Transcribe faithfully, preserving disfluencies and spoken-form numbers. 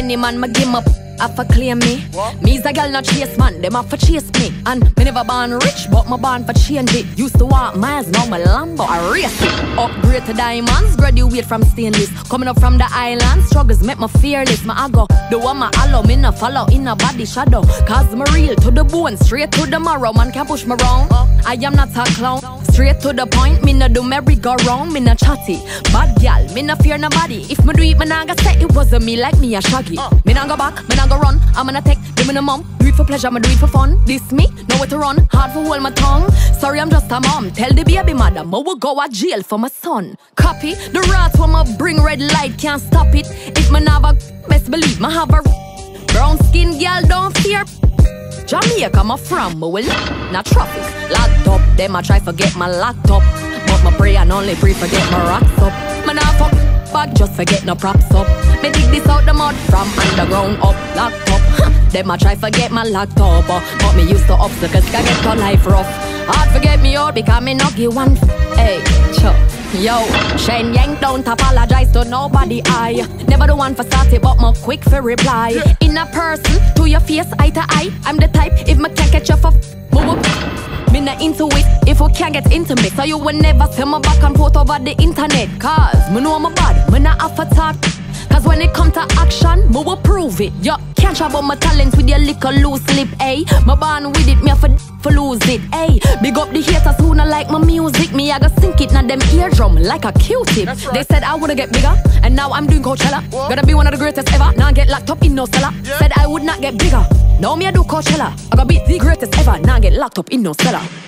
any man, ma give up. Have to claim me. What? Me's a girl not chase man, them have to chase me. And me never born rich, but my born for change it. Used to walk miles, now my Lambo, I race it. Upgrade to diamonds, graduate from stainless. Coming up from the island, struggles make me fearless. My I go, the one my allow, me no follow in a body shadow. Cause me real to the bone, straight to the marrow. Man can't push me wrong, I am not a clown. Straight to the point, me no do merry-go-round, me no chatty. Bad gal, me no fear nobody. If me do it, me nah go say it wasn't me like me a shaggy. Me nah go back, me nah go run, I'm gonna take, give me the mom. Do it for pleasure, me do it for fun. This me, know where to run, hard for hold my tongue. Sorry, I'm just a mom, tell the baby mother, me will go to jail for my son. Copy, the rats when me bring red light, can't stop it. If me never, best believe me have a brown skin girl, don't fear. Jamaica, I'm from, but will not trophies. Locked up, them I try forget my laptop. But my pray and only pray forget my rocks up. Man, I fuck bag, just forget no props up. Me dig this out the mud from underground up, locked up. Them I try forget my laptop, but me used to obstacles, can get to life rough. Hard forget me out because me not give one. Hey, cho. Yo, Shen Yang don't apologize to nobody. I never the one for starting, but more quick for reply. In a person, to your face, eye to eye. I'm the type, if me can't catch you for move up. Me not into it, if we can't get intimate. So you will never see my back and forth over the internet. Cause me know I'm bad, me not have to talk. Cause when it come to action, me will prove it. Yo, can't try about my talent with your little loose lip, ayy. My born with it, me have to for lose it, ayy. Big up the haters who not like my music. Me I go sink it, now them eardrum like a Q-tip. Right. They said I would get bigger, and now I'm doing Coachella. What? Gotta be one of the greatest ever, now I get locked up in no cellar. Yeah. Said I would not get bigger, now me I do Coachella. I gotta be the greatest ever, now I get locked up in no cellar.